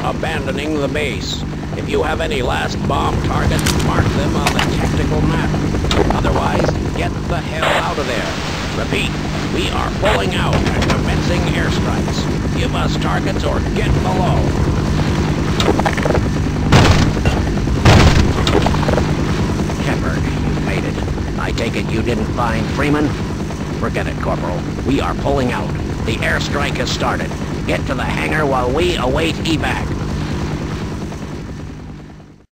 abandoning the base. If you have any last bomb targets, mark them on the tactical map. Otherwise, get the hell out of there. Repeat, we are pulling out and commencing airstrikes. Give us targets or get below. Shepard, you made it. I take it you didn't find Freeman? Forget it, Corporal. We are pulling out. The airstrike has started. Get to the hangar while we await evac.